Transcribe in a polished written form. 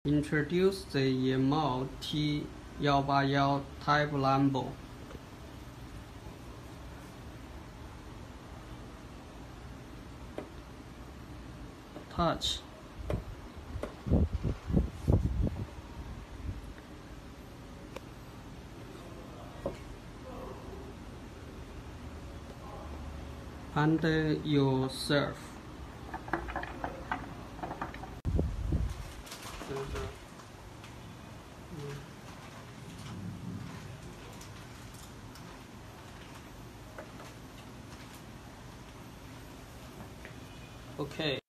Introduce the Yeamall T181 type lamp. Touch. And you serve. Okay.